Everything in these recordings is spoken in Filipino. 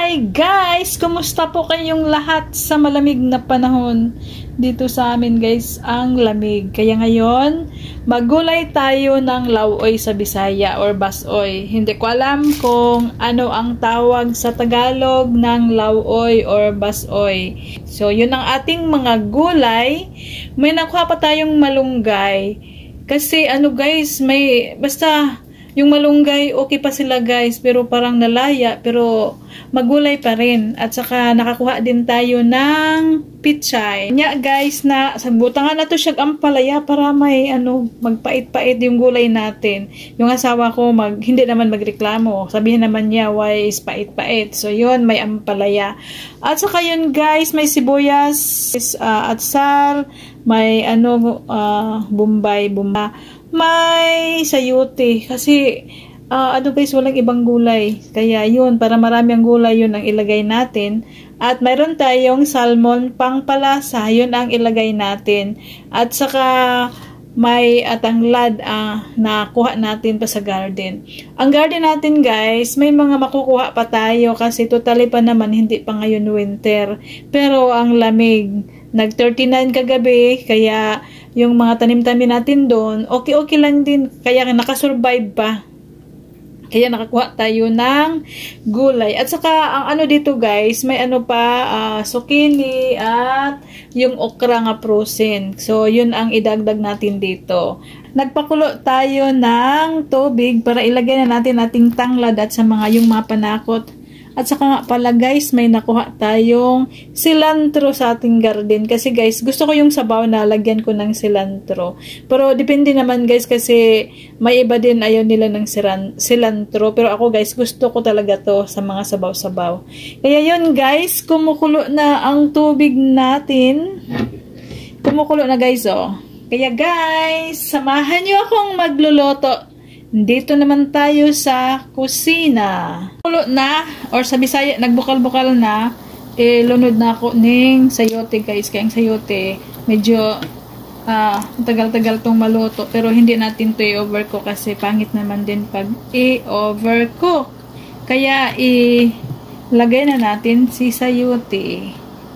Hi guys! Kumusta po kayong lahat sa malamig na panahon? Dito sa amin guys, ang lamig. Kaya ngayon, maggulay tayo ng lauoy sa Bisaya or basoy. Hindi ko alam kung ano ang tawag sa Tagalog ng lauoy or basoy. So, yun ang ating mga gulay. May nakuha pa tayong malunggay. Kasi ano guys, basta yung malunggay, okay pa sila guys, pero parang nalaya, pero magulay pa rin. At saka nakakuha din tayo ng pichay. Nya guys, na sagbutangan na to siya ampalaya para may magpait-pait yung gulay natin. Yung asawa ko hindi naman magreklamo. Sabihin naman niya, why is pait-pait? So yun, may ampalaya. At saka yun guys, may sibuyas, atsal, may bombay, may sayote kasi guys, walang ibang gulay, kaya yun, para marami ang gulay, yun ang ilagay natin. At mayroon tayong salmon pangpalasa, yun ang ilagay natin. At saka may tanglad na kuha natin pa sa garden. Ang garden natin guys, may mga makukuha pa tayo kasi totally pa naman hindi pa ngayon winter, pero ang lamig, nag 39 kagabi, kaya yung mga tanim-tanim natin doon, okay lang din, kaya nakasurvive pa. Kaya nakakuha tayo ng gulay. At saka, ang dito guys, may zucchini at yung okra nga frozen. So, yun ang idagdag natin dito. Nagpakulo tayo ng tubig para ilagay na natin ating tanglad at sa yung mga panakot. At saka nga pala guys, may nakuha tayong cilantro sa ating garden. Kasi guys, gusto ko yung sabaw na lagyan ko ng cilantro. Pero depende naman guys, kasi may iba din ayaw nila ng cilantro. Pero ako guys, gusto ko talaga to sa mga sabaw-sabaw. Kaya yun guys, kumukulo na ang tubig natin. Kumukulo na guys, oh. Kaya guys, samahan nyo akong magluluto. Dito naman tayo sa kusina. Kulo na, or sa Bisaya, nagbukal-bukal na, lunod na ako ng sayote guys. Kaya ang sayote, medyo tagal-tagal tong maluto. Pero hindi natin to i-overcook kasi pangit naman din pag i-overcook. Kaya ilagay na natin si sayote.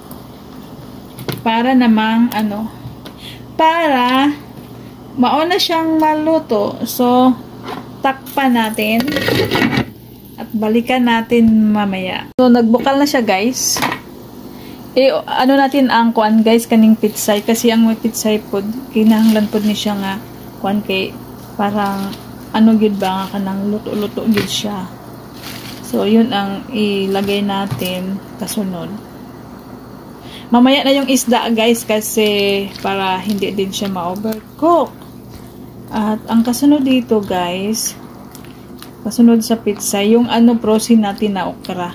Para namang para mauna siyang maluto. So, takpan natin at balikan natin mamaya. So, nagbukal na siya guys. Natin ang kuan guys, kaning pitsay. Kasi ang may pitsay pod, kinahanglan pod ni siya nga kuan kay parang gid ba nga kanang luto-luto gid siya. So, yun ang ilagay natin kasunod. Mamaya na yung isda guys kasi para hindi din siya ma-overcook. At ang kasunod dito guys, kasunod sa pizza, yung frozen natin na okra.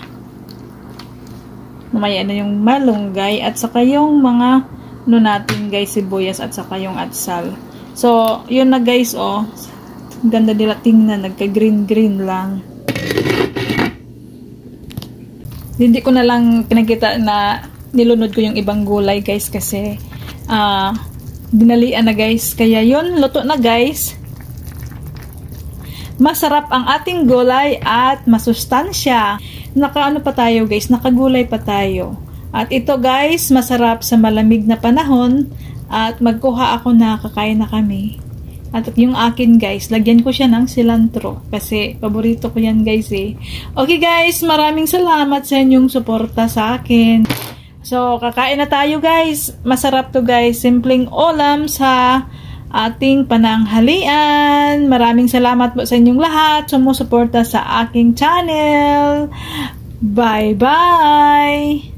Mamaya na yung malunggay at saka yung mga natin guys, sibuyas at saka yung atsal. So, yun na guys, oh. Ganda nila tingnan, nagka-green lang. Hindi ko na lang pinakita na nilunod ko yung ibang gulay guys kasi dinalian na guys. Kaya yun, luto na guys. Masarap ang ating gulay at masustansya. Nakaano pa tayo guys, nakagulay pa tayo. At ito guys, masarap sa malamig na panahon. At magkuha ako na, kakain na kami. At yung akin guys, lagyan ko siya ng cilantro. Kasi paborito ko yan guys eh. Okay guys, maraming salamat sa inyong suporta sa akin. So, kakain na tayo guys. Masarap to guys. Simpleng ulam sa ating pananghalian. Maraming salamat po sa inyong lahat. Sumusuporta sa aking channel. Bye-bye!